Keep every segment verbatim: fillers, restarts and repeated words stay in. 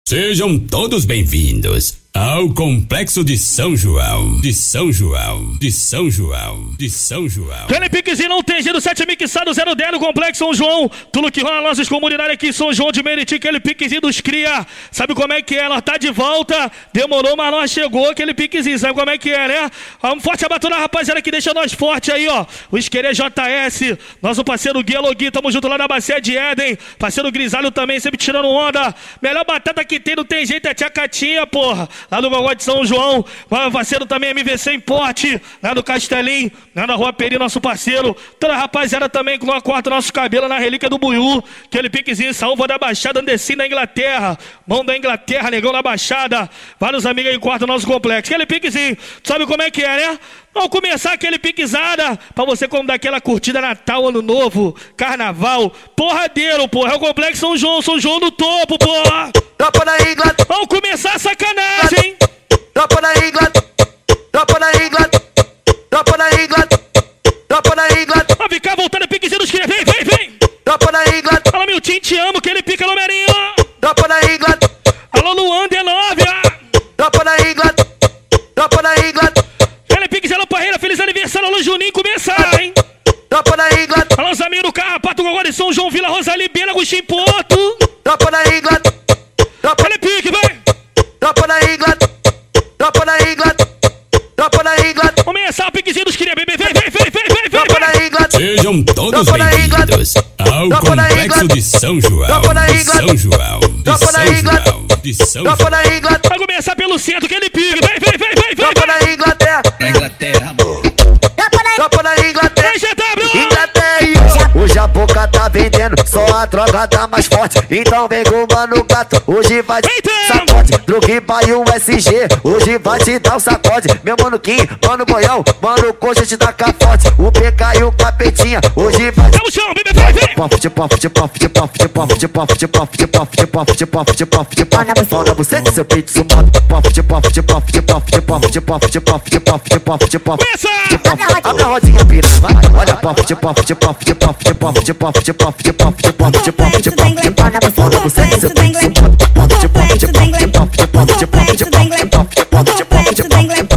Sejam todos bem-vindos ao Complexo de São João, de São João, de São João, de São João. Aquele piquezinho não tem jeito, sete mixado, zero dez no Complexo São João. Tudo que rola nas nossas comunidades aqui em São João de Meriti, aquele piquezinho dos cria. Sabe como é que é? Nós tá de volta, demorou, mas nós chegou, aquele piquezinho, sabe como é que é, né? Um forte abraço na rapaziada que deixa nós forte aí, ó. O Isquerê J S, nosso parceiro Gui Elogui, tamo junto lá na Bacia de Éden. Parceiro Grisalho também, sempre tirando onda. Melhor batata que tem, não tem jeito, é tia Catinha, porra. Lá do Gogó de São João, meu parceiro também M V C Importe, lá do Castelinho, lá na Rua Peri, nosso parceiro. Toda a rapaziada também que não corta nosso cabelo na Relíquia do Buiú, aquele piquezinho, salva da Baixada, Andessim na Inglaterra, mão da Inglaterra, negão na Baixada. Vários amigos aí cortam nosso complexo. Aquele piquezinho, sabe como é que é, né? Vamos começar aquele piquezada pra você como dar aquela curtida Natal, Ano Novo, Carnaval, porradeiro, porra. É o Complexo São João, São João no topo, porra. Tropa da Inglaterra. Vamos começar a sacanagem. Tropa da Inglaterra. Tropa da Inglaterra. Tropa da Inglaterra. Tropa da Inglaterra. Vai ficar voltando a piquezinho dos cria. Vem, vem, vem. Tropa da Inglaterra. Fala, meu time, te amo, que ele pica no Merinho. Tropa da Inglaterra. Alô, Luan, D nove. Tropa da Inglaterra. Tropa da Inglaterra. Ele pique Zé Parreira, feliz aniversário, alô Juninho, começar, hein? Tropa da Inglaterra. Alô, os amigos do Carrapato, Gogó de São João, Vila Rosalie, Bela, Agostinho Porto. Tropa da Inglaterra. Tropa Ele pique, vai. Tropa da Inglaterra. Tropa da Inglaterra. Tropa da Inglaterra. Começar o piquezinho dos cria, vem, vem, vem, vem, vem, vem, vem. Tropa da Inglaterra. Sejam todos bem-vindos ao Complexo de São João, de São João, de São João, de São João. Tropa da Inglaterra. Vai começar pelo centro, que ele pique, vem, vem, vem, vem, vem. Tropa da Inglaterra. Inglaterra, amor. Tropa da Inglaterra. Vem, G W. Inglaterra. Hoje a boca tá vendendo, só a droga tá mais forte. Então vem com o mano gato, hoje vai te sacode. Droguiba e o S G, hoje vai te dar o sacode. Meu mano Kim, mano Boião, mano Coxa te dá capote. O P K e o Capetinha, hoje vai te... Vamos, chão, vem, vem, vem. Pof de pof de pof de pof de pof de pof de pof de pof de pof de pof de pof de pof de pau na buceta, seu peito sumado. Pof de pof de pof de pof de pof de pof de pof de pof de pof de pof de pof. Abre a rodinha piranha, vai. Olha pof de pof de pof de pof de pof de pof de pof de pof de pof de pof de pof de pau na buceta, seu peito sumado. Pof de pof de pof de pof de pof de pof de pof de pof de pof de pof de pof de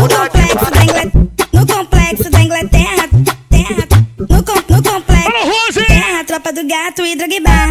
pof. No complexo da Inglaterra, terra, no, com, no complexo, terra, tropa do gato e Drogba.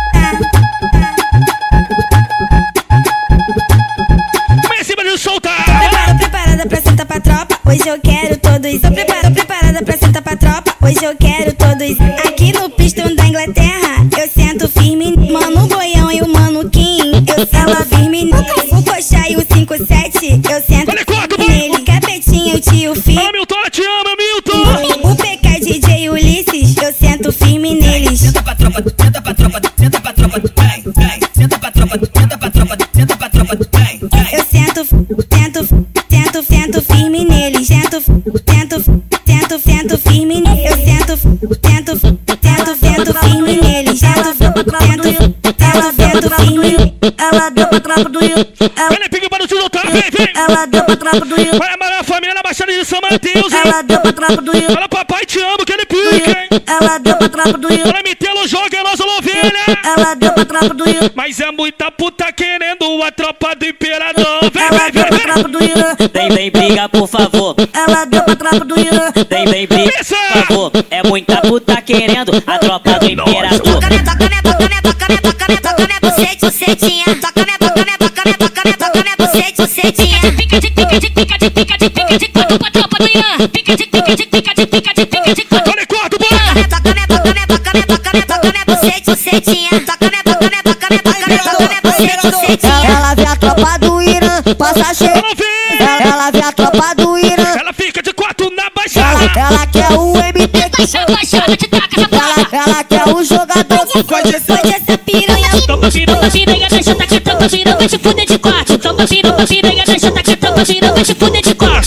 Vem em cima de soltar. Tô preparada pra sentar pra tropa, hoje eu quero todos. Tô preparada, preparada pra sentar pra tropa, hoje eu quero todos. Aqui no pistão da Inglaterra, eu sento firme. Mano Boião e o Mano Kim, eu sento firme. O Coxa e o cinco sete, eu sento nele. Capetinha, o tio Fi. Fala, Milton, te amo, Milton. O P K, D J Ulisses, eu sento firme neles. Senta pra tropa, senta pra tropa, senta pra tropa, vem, vem. Senta pra tropa, senta pra tropa, senta pra tropa, vem, vem. Eu sento, tento, tento, tento firme neles. Tento, tento, tento, tento firme neles. Eu sento, tento, tento, tento firme neles. Tento, tento, tento, tento firme neles. Ela deu pra tropa do Rio. Ele pique para o tio Doutor, vem, vem. Ela deu pra tropa do Rio. Vai amarrar a família na Baixada de São Mateus, hein? Ela deu pra tropa do Rio. Fala, papai, te amo, que ele pique, hein? Ela deu pra tropa do Rio. Fala, Mitelo, joga a nossa ovelha. Ela deu pra tropa do Rio. Mas é muita puta querendo a tropa do imperador. Vem, Ela vem, deu vem, pra vem. tropa do Rio. Vem, vem, briga, por favor. Ela deu pra tropa do Rio. Vem, vem, briga, por favor. É muita puta querendo a tropa do imperador. Toca minha, toca minha, toca minha, toca minha, toca minha, toca minha bucete, bucetinha. Toca minha, toca minha, toca minha, toca minha, toca minha bucete, bucetinha. Pica de pica de pica de pica de pica de quatro pra tropa do Irã. Pica de pica de pica de pica de pica de quatro. Olha, corta, bora. Toca minha, toca minha, toca minha, toca minha, toca minha bucete, bucetinha. Toca minha, toca minha, toca minha, toca minha, toca minha bucete, bucetinha. Ela vê a tropa do Irã, passa cheio. Vamos ver. Ela vê a tropa do Irã. Ela fica de quatro na Baixada. Ela, ela quer o M T. Baixa, baixada, te taca essa Ela, porra. ela quer o jogador. Pode essa piranha. Topa piroca, piranha, deixa taca, topa piroca, te fuder de quatro. Topa piroca, piranha, deixa taca, topa piroca, te fuder de quatro.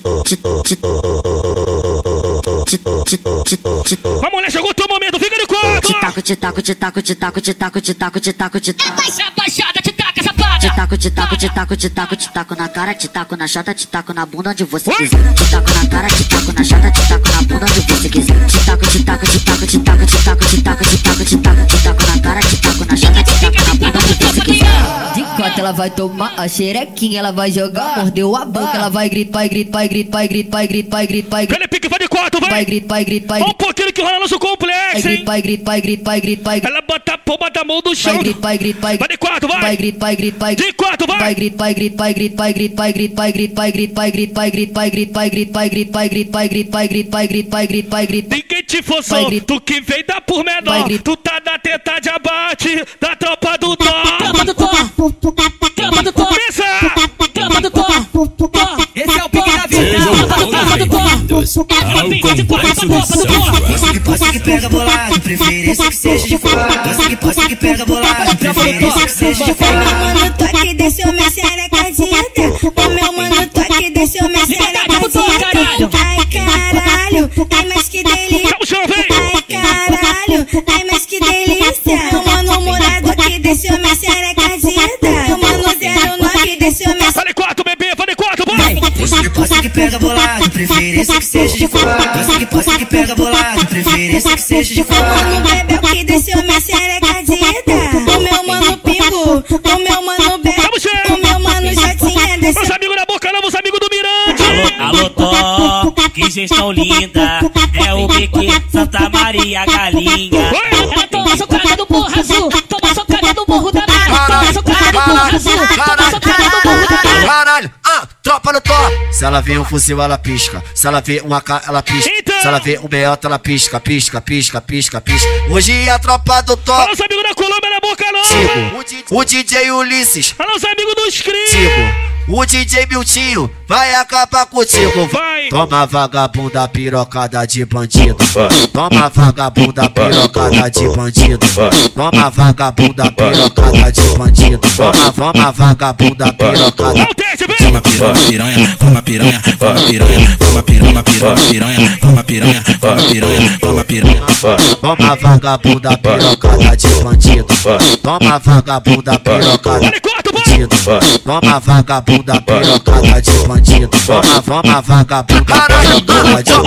Vamos, mulher, chegou o teu momento, fica de quatro. Taco, te taco, te taco, te taco, te taco, te taco, te taco, te taco. Baixa, baixada, te taca essa porra. Te taco, te taco, te taco, te taco, te taco na cara, te taco na chata, te taco na bunda onde você quiser. Te taco na cara, te taco na chata, te taco na bunda onde você quiser. Te taco, te taco, te taco, te taco, te taco, te taco, te taco, te taco, te taco, te taco na cara, te taco na chata, te taco na bunda onde De quatro ela vai tomar a xerequinha, ela vai jogar, mordeu a boca, ela vai gritar, vai gritar, vai gritar, vai gritar, vai gritar, vai gritar, vai gritar. Ele pique, vai de quatro, vai. Vai gritar, vai gritar, vai gritar. Um pouquinho que rola nosso complexo, hein? Vai gritar, vai gritar, vai gritar, vai gritar. Ela bota a pomba da mão do chão. Vai gritar, vai gritar, vai de quatro, vai. Vai gritar, vai gritar, vai de quatro, vai. Vai gritar, vai gritar, vai gritar, vai gritar, vai gritar, vai gritar, vai gritar, vai gritar, vai gritar, vai gritar, vai gritar, vai gritar, vai gritar, vai gritar, vai gritar, vai gritar, vai gritar. Ninguém te forçou, tu que veio da por menor. Tu tá na teta de abate da tropa do Tó. Tropa do Tó. Tropa do Tó. Pensa! Tropa do Tó. Esse é o pique da vida. Tropa do Tó. Gosta que posta que pega bolado, preferência que seja de fora. Gosta que posta que pega bolado, preferência que seja de fora. O meu mano toque desceu minha xerecadita. O meu mano toque desceu minha xerecadita. Ai caralho, ai mas que delícia. Ai caralho, ai mas que delícia. O mano morado que desceu minha xerecadita. O mano zero nove desceu minha. Vale quatro, bebê, vale quatro, vai. Gosta que posta que pega bolado, preferência que seja de fora. Gosta que posta que pega bolado, preferência que seja de fora. O mano bebeu que desceu minha xerecadita. O meu mano pingo, o meu mano bebe. O meu mano jotinha desceu. Meus amigos na boca, não, meus amigos do Mirante. Alô, alô, Tó, que gestão linda. É o B Q Santa Maria Galinha. Ela toma socada do Morro Azul, toma socada do Morro da Nave, toma socada do Morro Azul, toma socada do Morro da Nave. Caralho, ah, tropa no Tó. Se ela vê um fuzil, ela pisca. Se ela vê um A K, ela pisca. Então. Se ela vê um meiota, ela pisca, pisca, pisca, pisca, pisca. Hoje a tropa do Tó. Olha os amigos da Colômbia na boca, não. Chico, o D J Ulisses. Olha os amigos dos Cris. Chico, o D J Miltinho vai acabar contigo. Vai. Toma vagabunda pirocada de bandido. Toma vagabunda pirocada de bandido. Toma vagabunda pirocada de bandido. Toma, toma vagabunda pirocada. Toma piranha, toma piranha, toma piranha, toma piranha, toma piranha, toma piranha, toma piranha, toma piranha. Toma vagabunda pirocada de bandido. Toma vagabunda pirocada de bandido. Toma vagabunda pirocada de bandido. Toma, toma vagabunda pirocada de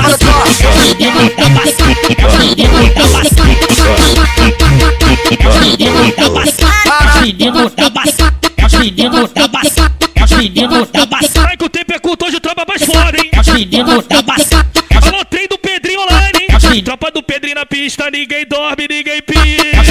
Vai que o tempo é curto, hoje tropa mais foda, hein? Alô, trem do Pedrinho online, hein? Tropa do Pedrinho na pista, ninguém dorme, ninguém pisa.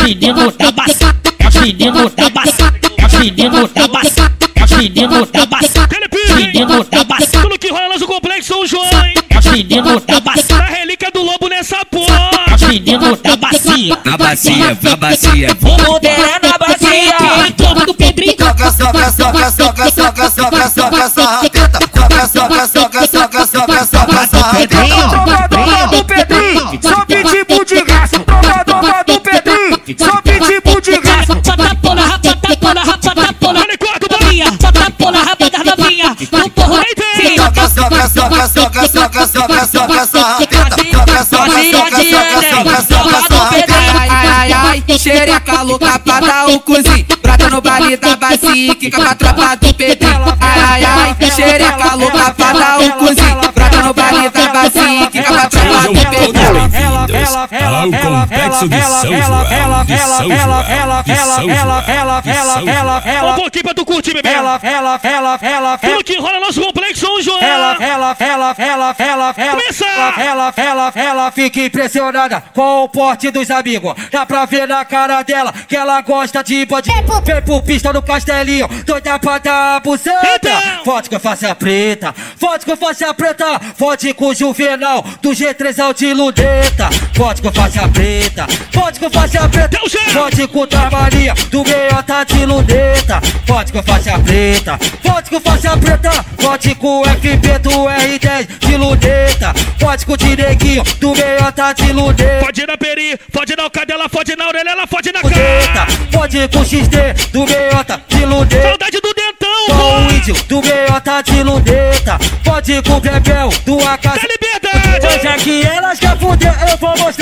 Ele pisa, tudo que rola no complexo São João, hein? A relíquia do lobo nessa porra. Na bacia, na bacia, na bacia. Vamos der na bacia. Tropa do Pedrinho. Soca, soca, soca, soca, soca, soca, soca, soca, soca, soca, soca, soca, soca, soca, soca. Tropa do Pedrinho, só pitbull de graça. Tropa do Pedrinho, só pitbull de graça. Só tapou na rapa, tapou na rapa, tapou na novinha. Só tapou na rapa da novinha. No porro sim. Soca, soca, soca, soca, soca, soca, soca, soca, soca, soca, soca, soca, soca, soca. Ai, ai, ai, xereca louca pra dar o cozinho. Prata no baile da bacia, quica pra tropa do Pedrinho. Ai, ai, ai, xereca louca pra dar o cozinho. Prata no baile da bacia, quica pra tropa do Pedrinho. Ao complexo de São João, de São João, de São João, de São João. Um pouquinho pra tu curtir, bebê. Ela, ela, ela, ela, Tudo que rola nosso complexo São João. ela, ela, ela, ela, ela, Começa! ela, ela, ela fica impressionada com o porte dos amigos. Dá pra ver na cara dela que ela gosta de bandido. Vem pro pista no castelinho, doida pra dar a buceta. Forte com faixa preta, forte com faixa preta, forte com o Juvenal, do G três ao de Luneta. Forte com faixa preta, forte com faixa preta, forte com a Maria, do Meiota de Luneta. Forte com faixa preta, forte com faixa preta, forte com o F P do R dez de Luneta. Forte com o Dineguinho, do Meiota de Luneta. Pode ir na peri, pode ir na cadela, pode ir na orelha, ela pode ir na cara. Pode com o X D do Meiota de Luneta. Saudade do dentão, com o índio do Meiota de Luneta. Pode com o Bebel do A K. Da liberdade. Hoje é que elas quer fuder, eu vou mostrar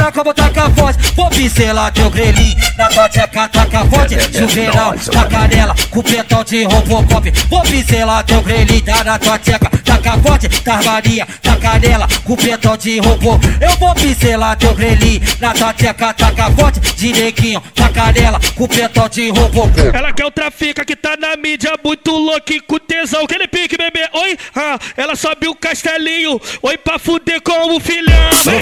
mostrar como taca forte. Vou pincelar teu grelhinho na tua tcheca, taca forte. Juvenal, na canela, com petão de Robocop. Vou pincelar teu grelhinho, tá na tua tcheca, taca forte. Tarmaria, na canela, com petão de robô. Eu vou pincelar teu grelhinho na tua tcheca, taca forte. De neguinho, na canela, com petão de robô. Ela quer o trafica que tá na mídia, muito louco e com tesão. Aquele pique, bebê, oi, ah, ela sobe o castelinho. Oi, pra fuder com o filhão.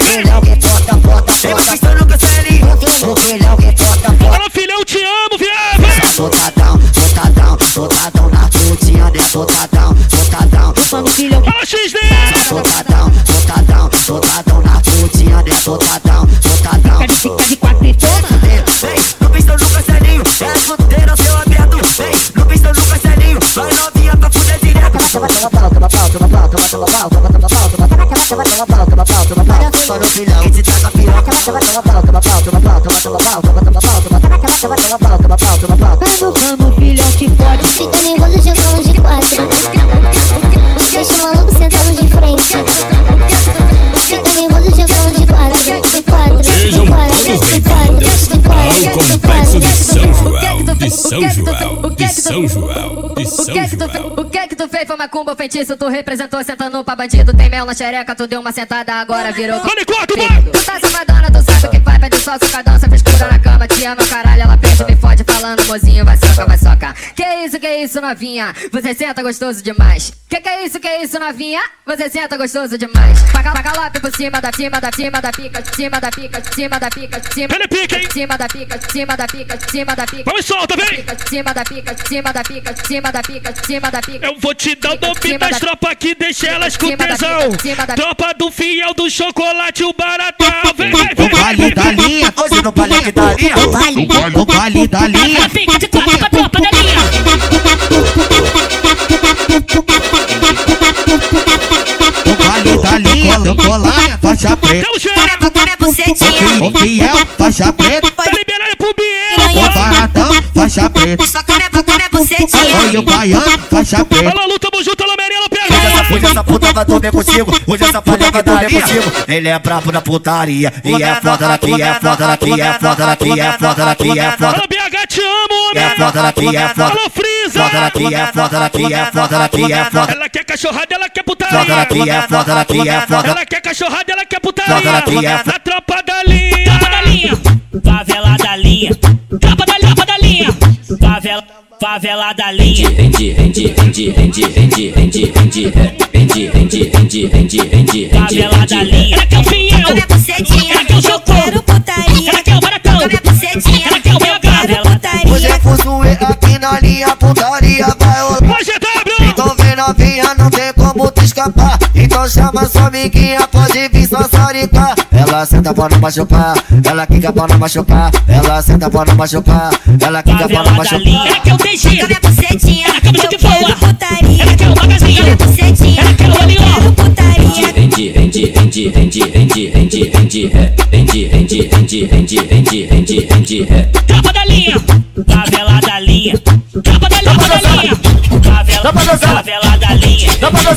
Fala, filhão, te amo, viado. Botadão, botadão, botadão na putinha, né? Botadão, botadão. Fala, X D. Botadão, botadão, botadão na putinha, né? Botadão, botadão. Fica de quatro e toma. Vem, no pistão do castelinho, é a fronteira, seu aberto. Vem, no pistão do castelinho, vai novinha pra fuder direto. Toma pau, toma pau, toma pau, toma pau, toma pau, toma pau, toma pau, toma pau, toma pau, toma pau, toma pau. Só no filhão que te taca piroca. Toma pau, toma pau, toma pau, toma pau, toma pau, toma pau, toma pau, toma pau, toma pau, toma pau. Vamos, filhão, te pode. Fica nervoso, jogando de quatro. Deixa o maluco sentado de frente. Fica nervoso, jogando de quatro. De quatro, Sejam de quatro, todos de quatro, bem-vindos de quatro, ao de Complexo de São João, quatro. de São João, de São João, de O São que é que tu fez? João. O que é que tu fez? Foi macumba, feitiço, tu representou sentando pra bandido. Tem mel na xereca, tu deu uma sentada, agora virou. Vale, corta, vai. Tu tá safadona, tu sabe o que faz, pede só socadão, cê frescura na cama, te ama, caralho, ela perde, me fode falando, mozinho, vai soca, vai soca. Que isso, que isso, novinha? Você senta gostoso demais. Que que é isso, que isso, novinha? Você senta gostoso demais. Paga, paga lá por cima da cima da cima da pica, de cima da pica, de cima da pica, de cima. Ele pica, hein? De cima da pica, de cima da pica, de cima da pica. Vamos, solta, vem. De cima da pica, de cima da pica, de cima da pica, de cima da pica. Eu vou te dar o nome das tropas aqui, deixa elas com tesão. Tropa do fiel do chocolate, o baratão. Vem, vem, vem. O baile da linha, Hoje no baile da linha. o baile da linha. Ela fica de quatro com a tropa da linha. O baile da linha, eu tô lá, faixa preta. Dá um jeito. O fiel, faixa preta. Tá liberado pro O Bielo. baratão, faixa preta. Olha o baiano, faixa preta. Alô, Lu, tamo junto, alô, Merela, pega. Hoje essa puta vai dormir contigo. Hoje essa palha vai dormir contigo. Ele é brabo na putaria. E é foda daqui, é foda daqui, é foda daqui, é foda daqui, é foda. Alô, B H, te amo, É homem. foda daqui, é foda. Alô, Frieza. Foda daqui, é foda daqui, é foda daqui, é foda. Ela quer cachorrada, ela quer Foda putaria. daqui, é foda daqui, é foda. Ela quer cachorrada, ela quer putaria. Foda daqui, é Na tropa da linha. Tropa da linha, favela da linha, tropa da tropa da linha, favela, favela da linha. Rende, rende, rende, rende, rende, rende, rende, rende, rende, rende, rende, rende, Favela da linha. Ela quer o fiel, ela quer o socorro, ela quer o baratão, ela quer o B H. Hoje é fuzuê aqui na linha, putaria vai rolar. Hoje é W. Então vem novinha, não tem como tu escapar. Então chama sua amiguinha, pode vir só saricar. Ela senta pra não machucar, ela quica pra não machucar. Ela senta pra não machucar, ela quica pra não Favela da machucar. linha. Ela quer o T G, ela quer o de boa, ela quer o magazinho, ela quer o L O. rende, rende, rende, rende, rende, rende, rende, rende, rende, rende, rende, rende, rende, rende, Tropa da linha, favela da linha, tropa da tropa da linha, favela, favela da linha.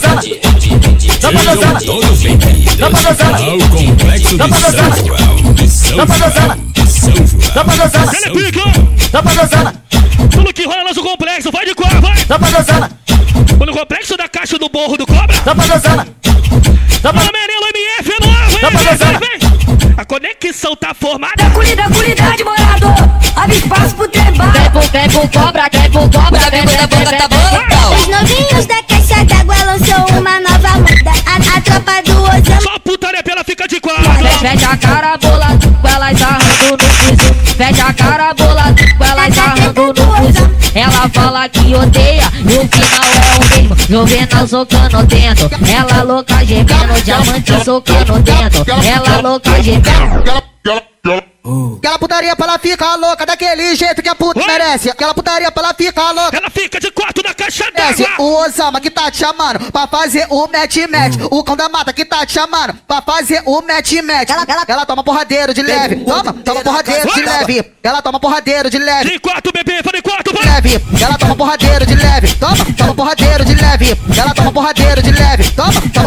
Sejam todos bem-vindos ao Complexo de São João, de São João, de São João. Ele pica. Tudo que rola no complexo, vai de cobra, vai. No complexo da caixa do borro do cobra. Alô, Merela, M F é novo, hein? Vem, vem, vem. A conexão tá formada. Cuidado, cuidado, morador. Abre espaço pro trembal. Vem pro, vem pro cobra, vem pro cobra, vem, vem, vem, vem, vem. Os novinhos da caixa d'água lançou uma nova moda. A, a tropa do Osama. Só putaria pela fica de quatro. Fecha a cara, bola, elas arrando no piso. Fecha a cara, bola, elas arrando no piso. Ela fala que odeia e o final é o mesmo. Juvenal socando dentro, ela louca gemendo, diamante socando dentro, ela louca gemendo. Aquela putaria pra ela ficar louca daquele jeito que a puta Oi? merece. Aquela putaria pra ela ficar louca. Ela fica de quatro na caixa Desce d'água. o Osama que tá te chamando pra fazer o match-match. O cão da mata que tá te chamando pra fazer o match-match. Ela, ela, ela toma porradeiro de leve. Toma, toma porradeiro de leve. Ela toma porradeiro de leve. De quatro, bebê, vai de quatro, vai. Leve, ela toma porradeiro de leve. Toma, toma porradeiro de leve. Ela toma porradeiro de leve. Toma, toma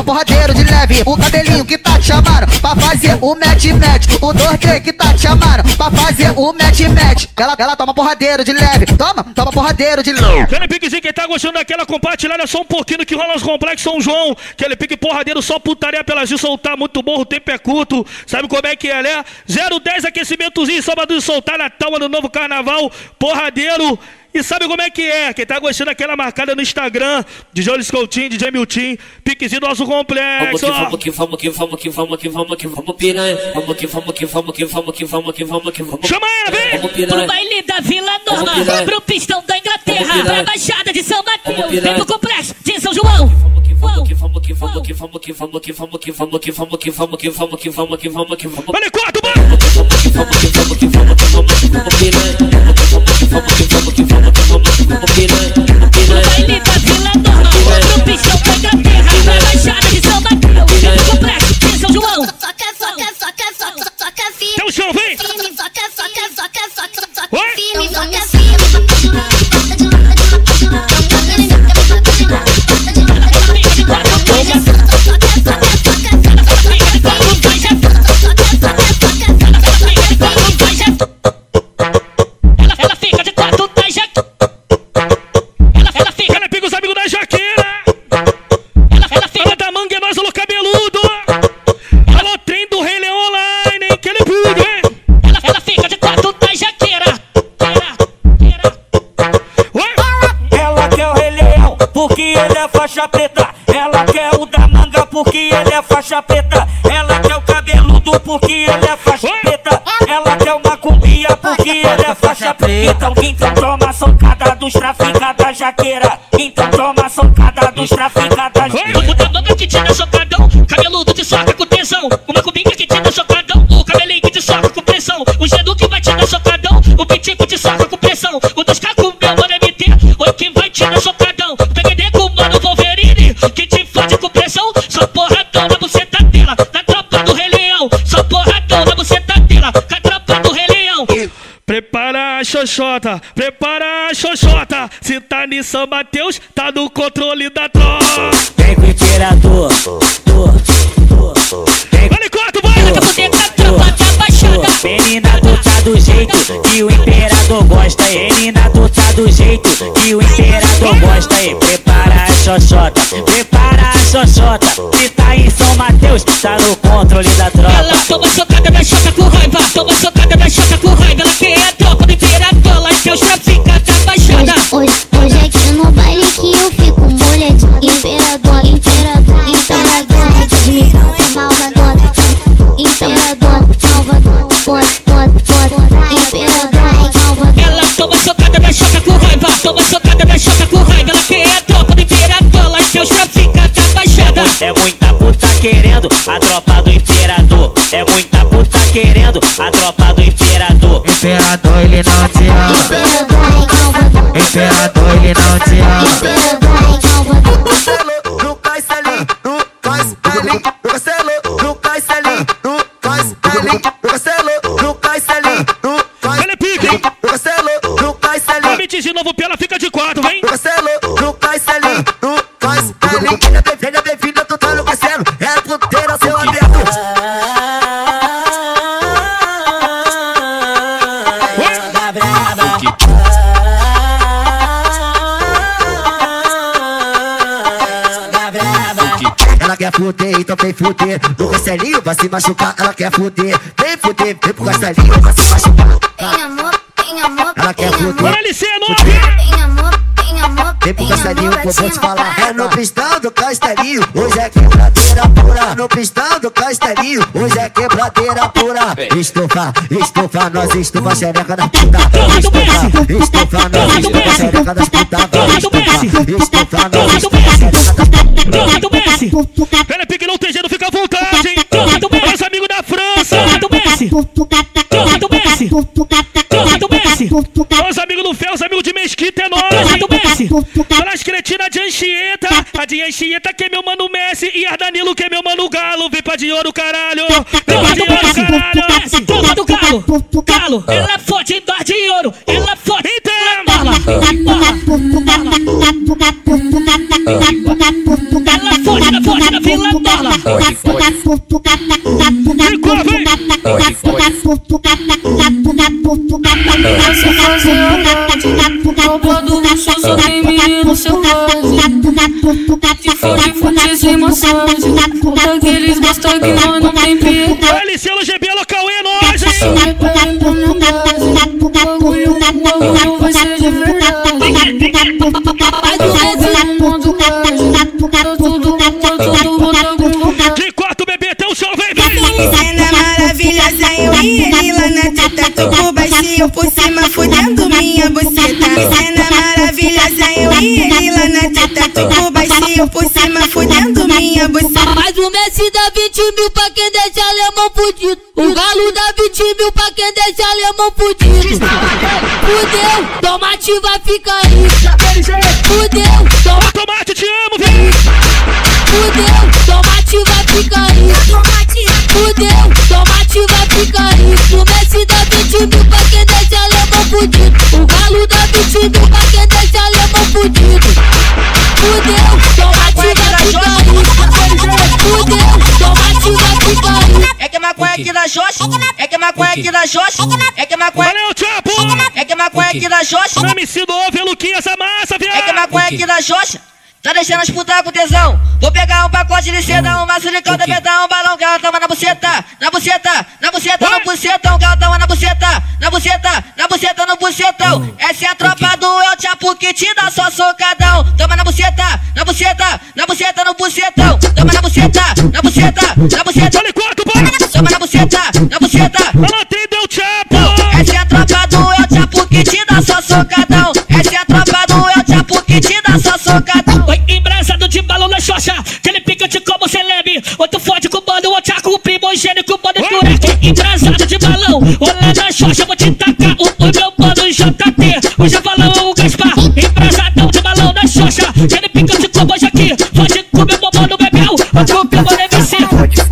toma porradeiro de leve. O cabelinho que tá te chamando pra fazer o match-match. O dois três que tá te chamando pra fazer o match-match. Ela, ela toma porradeiro de leve. Toma, toma porradeiro de leve. Aquele piquezinho, quem tá gostando daquela compartilhada só um pouquinho que rola os complexos São João. Aquele pique porradeiro, só putaria pela Gil soltar, muito bom, o tempo é curto. Sabe como é que é, né? zero dez aquecimentozinho, sábado de soltar, Natal, ano novo, carnaval, porradeiro. E sabe como é que é? Quem tá gostando daquela marcada no Instagram, D J Olis Coutinho, D J Miltim, piquezinho do nosso complexo. Vamos que vamos que vamos que vamos que vamos que vamos piranha. Vamos que vamos que vamos que vamos que vamos que vamos que vamos. Chama ela, vem! Pro baile da Vila Nova, pro pistão da Inglaterra, pra Baixada de São Mateus, vem pro complexo de São João. Vamos que vamos que vamos que vamos que vamos que vamos que vamos que vamos que vamos que vamos que vamos que vamos que vamos. Olha quatro, mano! Vamos que vamos que vamos que vamos que vamos que vamos piranha. Vamos que vamos que vamos que vamos que vamos que vamos piranha. Pro baile da Vila Nova, pro pistão da Inglaterra, pra Baixada de São Mateus, vem pro complexo de São João. Foca, foca, foca, foca, foca, firme. Então chão, vem! Firme, foca, foca, foca, foca, foca, Oi? firme, foca, firme. Foca de lado, foca de lado, foca de lado, foca de lado, foca de lado, foca de lado, foca de lado, foca de lado, foca, foca, foca, foca, Ela, ela fica de quatro da jaqueira. Ela, ela fica. Ela pega os amigos da jaqueira. Ela, ela fica. Ela da mangue, é nós, alô cabeludo. Alô trem do Rei Leão online, hein? Que ele pude, hein? Ela, ela fica de quatro da jaqueira. Ela quer o Rei Leão porque ele é faixa preta. Ela quer o da manga porque ele é faixa preta. Ela quer o cabeludo porque ele é faixa preta. Ela quer uma cumbia porque ele é faixa preta. Então, então toma socada dos traficantes da jaqueira. Então toma socada dos traficantes da jaqueira. O da manga que te dá socadão, cabeludo te soca com tesão. Uma cubinha que te dá socadão, o cabelinho que te soca com pressão. O gedu que vai te dar socadão, o pitico te soca com pressão. O dos cacos meu mano M T, o que vai te dar socadão. P G D com o mano Wolverine, que te fode com pressão. Só porradão na buceta dela, na tropa do Rei Leão. Só porradão na buceta dela, com a tropa do Rei Leão. Prepara a xoxota, prepara a xoxota. Se tá em São Mateus, tá no controle da tropa. Vem com o imperador. Olha quatro, vai! Ela quer poder com a tropa da Baixada. Menina, tu tá do jeito que o imperador gosta. Menina, tu tá do jeito que o imperador gosta. E prepara a xoxota, prepara a xoxota. Se tá em São Mateus, tá no controle da tropa. Ela toma socada da chota com raiva, toma socada da chota com raiva. Ela quer a tropa do imperador, lá que os traficantes da Baixada. Hoje, hoje é aqui no baile que eu fico molhadinho. Imperador, imperador, imperador, rede de micão é malvador. Imperador, malvador, pode, pode, pode. Imperador, malvador. Ela toma socada da chota com raiva, toma socada da chota com raiva. Ela quer a tropa do imperador, lá que os traficantes da Baixada. É muita puta querendo a tropa do imperador. É muita puta querendo a tropa do imperador. Imperador, ele não te ama. Imperador, ele não te ama. No cais ali, no cais ali, no castelo, no cais ali, no cais ali, no castelo, no cais ali, no cais. Olha pique! No castelo, no cais ali. Convite de novo, pela fica de quatro, vem! No castelo, no cais ali, no cais ali. Seja bem-vinda, tu tá no castelo. É puteira, seu aberto. Ela quer fuder, então vem fuder. No castelinho vai se machucar. Ela quer fuder, vem fuder, vem pro castelinho vai se machucar. Tem amor, tem amor. Ela quer fuder. Olha ali, cê nove! Tem amor, tem amor. Vem pro castelinho que eu vou te falar. É no pistão do castelinho, hoje é quebradeira pura. No pistão do castelinho, hoje é quebradeira pura. Estufa, estufa, nós estufa xereca da puta. Estufa, estufa, nós estufa xereca das putas. Estufa, estufa, nós estufa xereca das putas. Tropa do Messi, Pera, pique, não tem jeito, fica à vontade, hein? tropa do Messi, Nosso amigo da França! tropa do Messi, tropa do Messi, tropa do Messi, Os amigos do Fel, os amigos de Mesquita é tropa nóis! do Messi. Pelas cretinas de Anchieta, a de Anchieta que é meu mano Messi e a Danilo que é meu mano Galo. Vem pra de ouro, caralho! Vem pra Tropa de do ouro, Messi, caralho! tropa do Galo, Galo, ela fode nós de ouro, ela fode Então, bala, bala, ela fode na fode na Vila no selvagem. De fute sem massagem, daqueles gostam que não tem pé. L C L G B, local é nós, hein? Vai ser de verdade. De quarto bebê, teu show, vem, vem. Cena maravilhosa, eu e ele lá na teta. Tudo baixinho por cima, fudendo minha buceta. Cena maravilhosa, eu e ele lá na teta. Tudo baixinho por cima, fudendo minha buceta. Mas o Messi dá vinte mil pra quem deixa alemão fudido. O Galo dá vinte mil pra quem deixa alemão fudido. Fudeu, tomate vai ficar rico. Fudeu, tomate, tomate, te amo, vem. Fudeu, tomate vai ficar rico. Fudeu, tomate vai ficar rico. O Messi dá vinte mil pra quem deixa alemão fudido. O Galo dá vinte mil pra quem deixa alemão fudido. Fudeu, tomate vai ficar rico. Fudeu, tomate vai ficar rico. É que maconha aqui da Xoxa, é que maconha aqui da Xoxa, é que maconha. Valeu, Chapo! É que maconha aqui da Xoxa. O M C do Ovo, Luquinhas, a massa, viado! É que maconha aqui da Xoxa. Tá deixando as putas com tesão. Vou pegar um pacote de seda, um maço de calda, apertar um balão que ela toma na buceta, na buceta, na buceta, no bucetão, que ela toma na buceta, na buceta, na buceta, no bucetão. Essa é a tropa do El Chapo que te dá só socadão. Toma na buceta, na buceta, na buceta, no bucetão. Toma na buceta, na buceta, na buceta. Olha quanto, bora! Toma na buceta, na buceta. Ela tem Del Chapo! Essa é a tropa do El Chapo que te dá só socadão. Essa é a tropa do El Chapo que te dá só socadão. Oi, embrasado de balão na Xoxa, aquele picante como celebre. Outro forte com o bando, o Chaco, o primogênico, o bando Turek. Embrasado de balão, olha na Xoxa, vou te tacar o, o meu bando J T, o Javalão, o Gaspar. Embrasadão de balão na Xoxa, aquele picante como hoje aqui. Pode comer o bando Bebel, o clube eu vou vencer.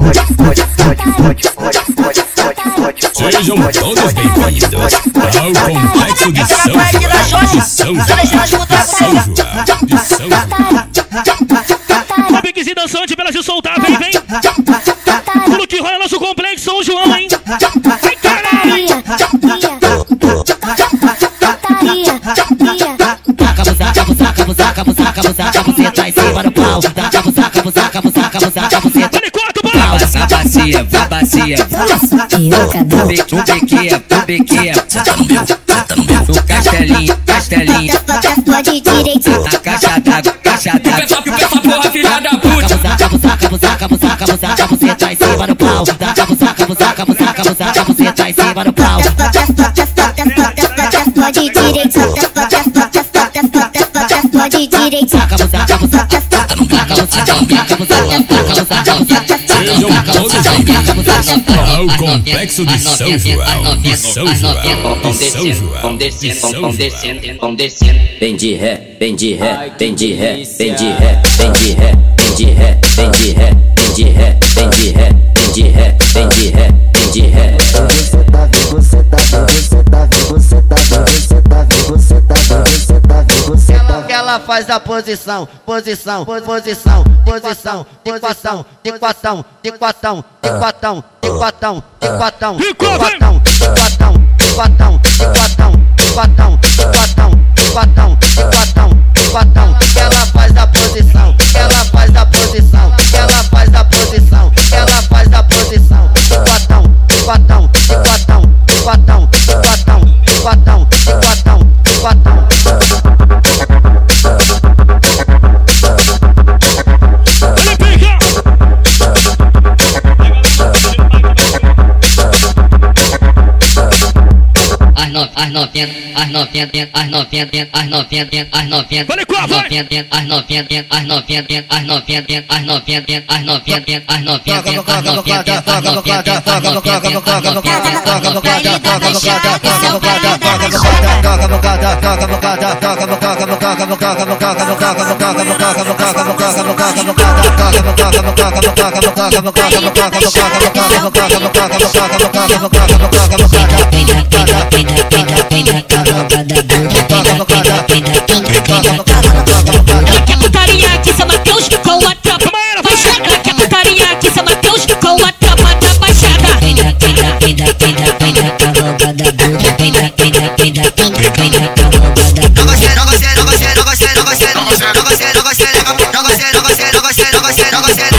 Sejam todos bem-vindos ao Complexo de São João, de São João, de São João, de São João. Uma piquezinha dançante pra ela se soltar, vem, vem. Tudo que rola nosso Complexo São João, hein? Vem, caralho! Taca, buzaca, buzaca, buzaca, buzaca, buceta em cima do pau. Taca, buzaca, buzaca, buzaca, buzaca, buceta. Olha quanto, bora! Na bacia, na bacia. No biquinha, no biquinha. No castelinho, castelinho. Na caixa d'água, caixa d'água. Que o pessoal porra, filha da puta. Taca, buzaca, buzaca, buzaca, buzaca, buceta em cima do pau. Taca, buzaca, buzaca, buzaca, buzaca, buceta em cima do pau. Pode direito, pode direito. Taca, buzaca, buzaca, taca, buzaca, buzaca, buzaca, buzaca. Sejam todos bem-vindos ao Complexo de São João, de São João, de São João, de São João. Vem de ré, vem de ré, vem de ré, vem de ré, vem de ré, vem de ré, vem de ré, vem de ré, vem de ré, vem de ré, vem de ré, vem de ré. Você tá vendo, você tá vendo, você tá vendo, você tá vendo, você tá vendo, você tá vendo, você tá vendo. Ela faz a posição, posição, posição, posição, de quatão, de quatão, de quatão, de quatão, de quatão, de quatão, de quatão, de quatão, de quatão, de quatão, de quatão, de quatão, de quatão, de quatão, de quatão. Ela faz a posição, ela faz a posição, ela faz a posição, ela faz a posição, de quatão, de quatão, de quatão, de quatão, de quatão, de quatão, de quatão, de quatão. As novinhas, as novinhas, as novinhas, as novinhas, as novinhas, as novinhas, as novinhas, as novinhas, as novinhas, as novinhas, as novinhas, as Ela quer putaria aqui, São Mateus, com a tropa. Ela quer putaria aqui, São Mateus, com a tropa da Baixada. Não gostei, não gostei, não gostei, não gostei, não gostei, não gostei. joga xereca, joga xereca, joga xereca, joga xereca.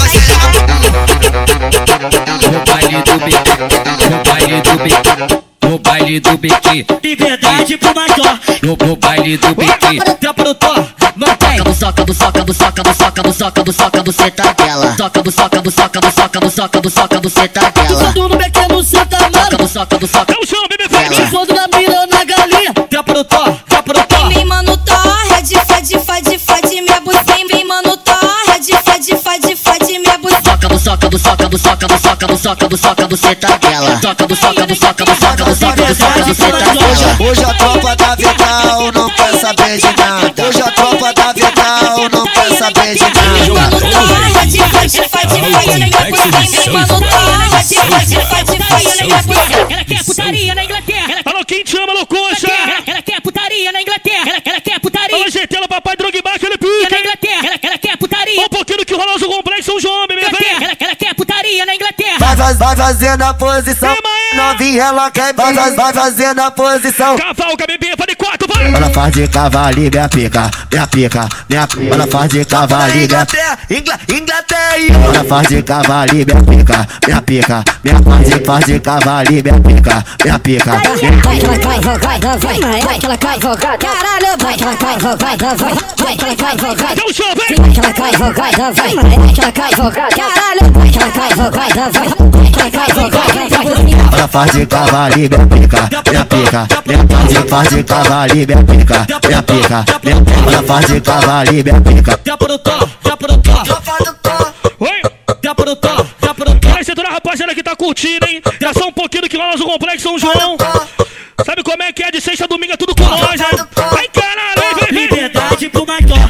No baile do B Q, no baile do B Q, no baile do B Q. Liberdade pro Major. No, no baile do B Q. Tá produtor, mantém. Buçoca, buçoca, buçoca, buçoca, buçoca, buçoca, buceta dela. Buçoca, buçoca, buçoca, buçoca, buçoca, buçoca, buceta dela. Tudo no pequeno senta mano. Buçoca, buçoca. É o chão, bebê, vai. Se for na mira na galinha. Tá produtor, tá produtor. Vem, mano, torre, fode, fode, fode, minha buceta. Vem, mano, torre, fode, fode, fode, minha buceta. Buçoca, buçoca, buçoca, buçoca, buçoca, buçoca, buceta dela. Buçoca, buçoca, buçoca, buçoca, buçoca, buçoca, buceta dela. Hoje a tropa da Vital não quer saber de nada. Hoje a tropa da Vital não quer saber de nada. Fode, fode, fode, fode, minha buceta. Mano, torre, fode, fode, fode, minha buceta. Ela quer putaria na Inglaterra. Alô, quem te ama, loucoxa? Ela, ela quer putaria na Inglaterra. Ela, ela quer putaria. Alô, G T, alô, papai Drogba, aquele na pique. Inglaterra. Ela, ela quer putaria. Um pouquinho que rola o complexo São João, bebê, vem. Ela, ela quer putaria na Inglaterra. Vai, vai, vai fazendo a posição. Novinha, ela quer. Vai, vai, vai fazendo a posição. Cavalga, bebê, vai de quatro, vai. Ela faz de cavalinho, minha pica, minha pica, minha pica. Ela faz de cavalinho, minha Inglaterra, Ingla- Inglaterra. Ela faz de cavalinho, minha pica, minha pica, minha faz de, faz de cavalinho, minha pica, minha pica. Vai que ela cai, vai, vai, vai, vai que ela cai, vai, caralho, vai que ela cai, vai, vai, vai, vai que ela cai, vai, vai. Dá o chão, vem. Vai que ela cai, vai, vai, vai, vai que ela cai, vai, caralho, vai que ela cai, vai, vai, vai que ela cai, vai, vai. Ela faz de cavalinho, minha pica, minha pica, minha faz de, faz de cavalinho, minha pica, minha pica, minha ela faz de cavalinho, minha pica. Tá produtor, tá produtor. Oi. Tá produtor, tá produtor. Vai centurar, rapaziada que tá curtindo, hein? Já só um pouquinho do que rola no complexo São João. Sabe como é que é? De sexta a domingo é tudo com nós, né? Ai, caralho, vem, vem. Liberdade pro Major.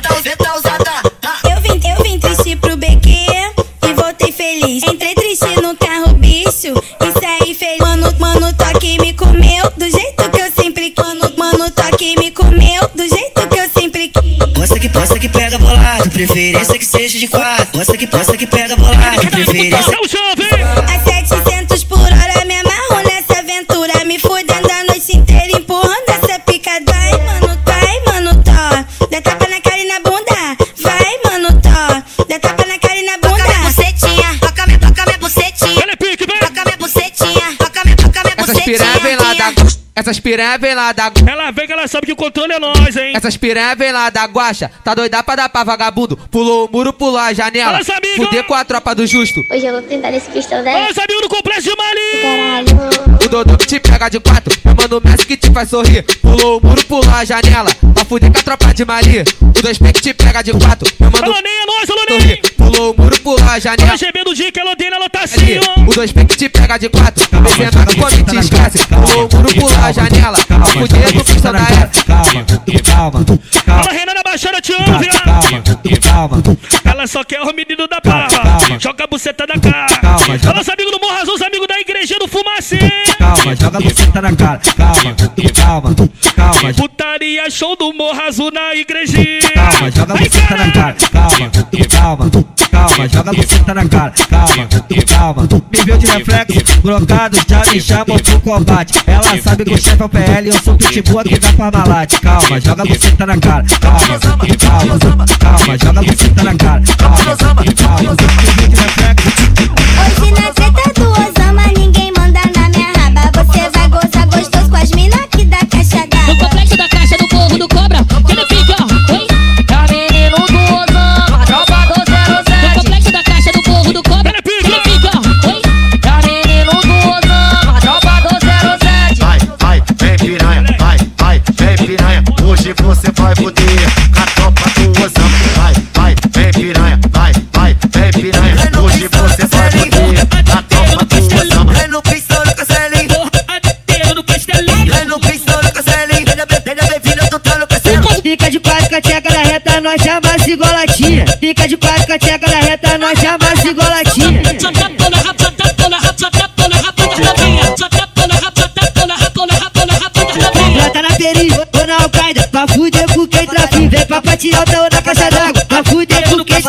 Eu vim, eu vim triste pro B Q e voltei feliz. Entrei triste no carro, bicho, e saí feliz. Mano, mano, toque me comeu do jeito que eu sempre quis. Mano, mano, toque me comeu do jeito que eu sempre quis. Gosta que, gosta que pega bolado, preferência que seja de quatro. Gosta que, gosta que pega bolado, preferência. É o chão, vem. A setecentos por hora me amarro nessa aventura, me fudendo a noite inteira, empurrando essa pica. Vai, mano, vai, mano, tó. Dá tapa na cara e na bunda. Vai, mano, tó. Dá tapa na cara e na bunda. Toca minha bucetinha, toca minha, toca minha bucetinha. Olha, pique, vem. Toca minha bucetinha, toca minha, toca minha bucetinha. Essas piranha vem lá da... Essas piranha vem lá da... Ela vem que ela sabe que o controle é nós, hein? Essas piranha vem lá da guacha. Tá doida pra dar pra vagabundo. Pulou o muro, pulou a janela. Fala, amigo. Fuder com a tropa do justo. Hoje eu vou tentar esse questão, né? Olha os amigos do complexo de Mali. Caralho. O Dodô que te pega de quatro. Eu mando o Messi que te faz sorrir. Pulou o muro, pulou a janela. Pra fuder com a tropa de Mali. O dois P que te pega de quatro. Eu mando Alô, nem é nós, alô, sorrir. Pulou o muro, pulou a janela. Olha o G B do dia que ela odeia, ela tá assim, ó. O dois P que te pega de quatro. Mexendo no come te esquece. Pulou o muro, pulou a janela. Pra fuder com o pistão da era. Calma, calma, calma. Alô, Renana Baixada, te amo, viu? Calma, calma. Ela só quer o menino da barra. Joga a buceta na cara. Alô, os amigos do Morro Azul, os amigos da igreja do Fumacê. Calma, joga a buceta na cara. Calma, calma, calma. Putaria, show do Morro Azul na igrejinha. Calma, joga a buceta na cara. Calma, calma, calma. Joga a buceta na cara. Calma, calma. Me viu de reflexo, brocado, já me chamam pro combate. Ela sabe que o chefe é o P L, eu sou pitbull aqui da Parmalat. Calma, joga a buceta na cara. Calma, calma, calma. Joga a buceta na cara. Calma, calma. Me viu de reflexo. Hoje na treta do Osama ninguém manda na minha raba. Você vai gozar gostoso com as minas aqui da caixa d'água. No complexo da caixa do Morro do Cobra, que ele fica, ó. Oi? Tá menino do Osama, tropa do zero sete. No complexo da caixa do Morro do Cobra, que ele fica, ó. Oi? Tá menino do Osama, tropa do zero sete. Vai, vai, vem piranha, vai, vai, vem piranha. Hoje você vai poder com a tropa do Osama. Vai, vai, vem piranha, vai, vai, vem piranha. Hoje você vai poder com a tropa do Osama. Vem no pistão no castelinho. Porradeiro no castelinho. Vem no pistão no castelinho. Tenha bem-vindo, tu tá no castelo. Fica de quatro com a tcheca da reta, nós chama-se golatinha. Fica de quatro com a tcheca da reta, nós chama-se golatinha. Só tapa na rapa, só tapa na rapa, só tapa na rapa da novinha. Só tapa na rapa, só tapa na rapa, na rapa, na rapa da novinha. Brota na peri, ou na Al-Qaeda, pra fuder com quem trafica. Vem pra patirar o teu na caixa d'água, pra fuder com quem trafica.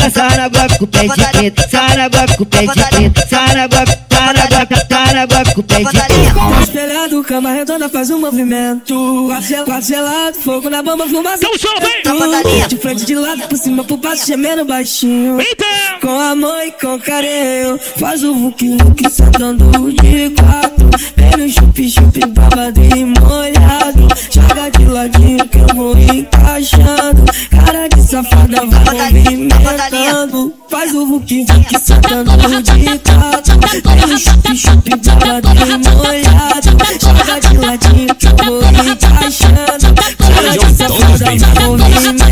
ela sarra na guaca com o pé de preto, sarra na guaca com o pé de preto, sarra na guaca, sarra na guaca, sarra na guaca com o pé de preto. Espelhado, cama redonda faz um movimento. Quatro gelado, fogo na bomba, fumaça. De frente, de lado, por cima, por baixo, gemendo baixinho. Com amor e com carinho, faz o vuki vuki sentando de quatro. Vem no chupi chupi, babado e molhado. Joga de ladinho que eu vou encaixando. Cara de safada vai movimentando. Faz o vuki vuki sentando de quatro. Vem no chupi chupi, babado e molhado. Joga de ladinho que eu vou encaixando. Cara de safada vai movimentando.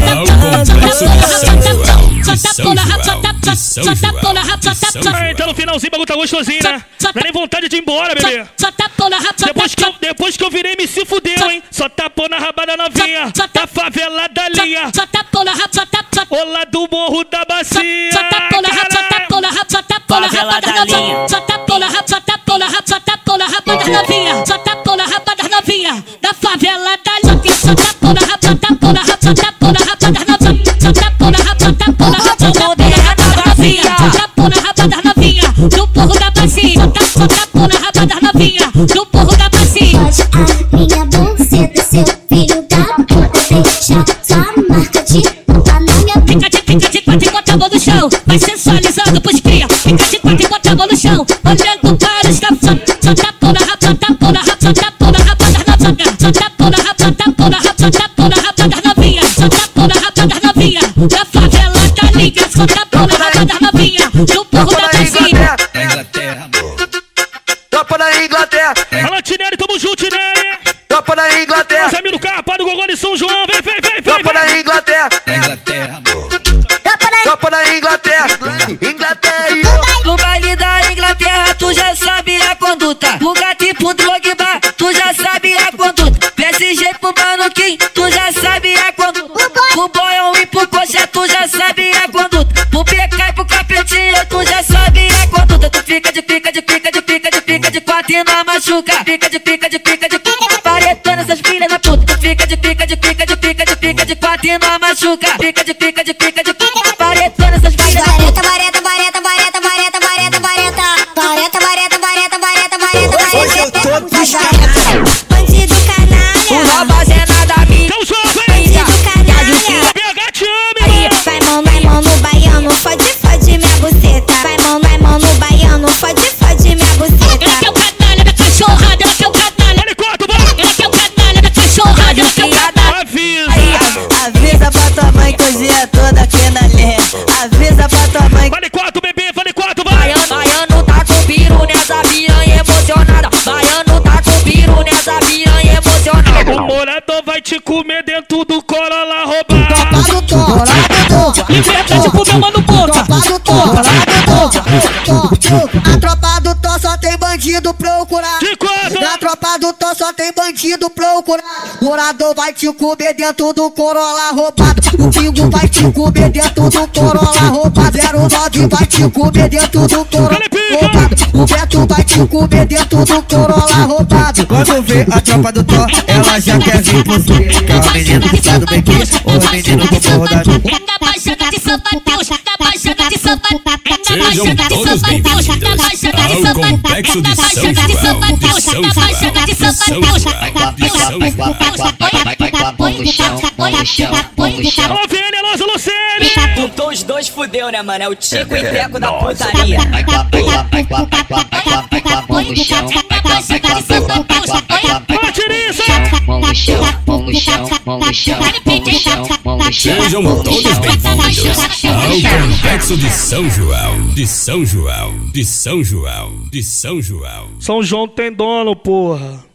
Então no finalzinho o bagulho tá gostosinho, né? Não é nem vontade de ir embora, bebê. Depois que eu, depois que eu virei, me se fudeu, hein? Só tapou na rabada novinha da favela da linha. Olá do morro da bacia. Só tapou na raba, só tapou na raba, só tapou na rabada novinha. Só tapou na raba, só tapou na raba, só tapou na rabada novinha. Só tapou na rabada novinha da favela da linha. Só tapou na raba, só tapou na raba, só tapou na rabada novinha. Só tapou na raba, só tapou na raba, só tapou na rabada novinha. Só tapou na rabada novinha no porro da bacia. Só tapou na rabada novinha no porro da bacia. A minha buceta, seu filho da puta, deixa sua marca de puta na minha buceta. Fica de, fica de quatro e bota a mão no chão, vai sensualizando pros cria. Fica de quatro e bota a mão no chão, olhando para os cabeças. Só tapou na raba, só tapou na raba, só tapou na rabada novinha. Só tapou na raba, só tapou na raba, só tapou na rabada novinha. Só tapou na rabada novinha da favela da liga. Só tapou na rabada novinha no porro da bacia. Tropa da Inglaterra. Alô, Tinelli, tamo junto, Tinelli. Tropa da Inglaterra. Os amigos do Carpado, do Gogó de São João. Vem, vem, vem, vem. Tropa da Inglaterra. Inglaterra. Tropa da Inglaterra. Inglaterra. No baile da Inglaterra, tu já sabe a conduta. No gato e pro Drogba, tu já sabe a conduta. P S G pro Manuquim, tu já sabe a conduta. Pro Boião e pro Coxa, tu já sabe a conduta. Pro P K e pro Capetinho, tu já sabe a conduta. Tu fica de pica, de pica, de pica, de pica, de quatro e não machuca. Fica de pica, de pica, de pica, paretando essas filhas da puta. Tu fica de pica, de pica, de pica, de pica, de quatro e não machuca. Fica de pica, de pica, de pica, paretando essas filhas da puta. Vareta, vareta, vareta, vareta, vareta, vareta, vareta. Vareta, vareta, vareta, vareta, vareta, vareta. Hoje eu tô pichado. Bandido canalha. O Rabazena da mídia. Então jovem. Bandido canalha. B H te ame, mano. Vai mão, vai mão no baiano, fode, fode minha buceta. Vai mão, vai mão no baiano, fode, fode minha buceta. Ela que é o canalha da cachorrada, ela que é o canalha. Olha quanto, vai. Ela que é o canalha da cachorrada, ela que é o canalha. Avisa. Avisa pra tua mãe que hoje é toda aqui na linha. Avisa pra tua mãe. Vale quatro, bebê, vale quatro, vai. Baiano, baiano tá com piru nessa piranha emocionada. Baiano tá com piru nessa piranha emocionada. O morador vai te comer dentro do Corolla roubado. Tropa do Tó, Liberdade pro meu mano Boca. Tropa do Tó, a tropa do Tó só tem bandido procurar. De quatro. Na tropa do Tó só tem bandido procurar. Morador vai te comer dentro do Corolla roubado. O Pingo vai te comer dentro do Corolla roubado. zero nove vai te comer dentro do Corolla roubado. O Beto vai te comer dentro do Corolla roubado. Quando vê a tropa do Tó, ela já quer vir por cima. Que é o menino que sabe bem que o menino do morro da É da Baixada de São Mateus, da Baixada de São Mateus. É da Baixada de São Mateus, da Baixada de São Mateus. É da Baixada de São Mateus, da Baixada de São Mateus. Põe no chão, põe no chão, põe no chão. Ô, Vene, Alonso, Lucene. Juntou os dois, fudeu, né, mano? É o Tico e Teco da putaria. Põe no chão, Bate nisso. mão no chão, mão no chão, mão no chão, mão no chão, mão no chão. Sejam todos bem-vindos ao Complexo de São João, de São João, de São João, de São João. São João tem dono, porra.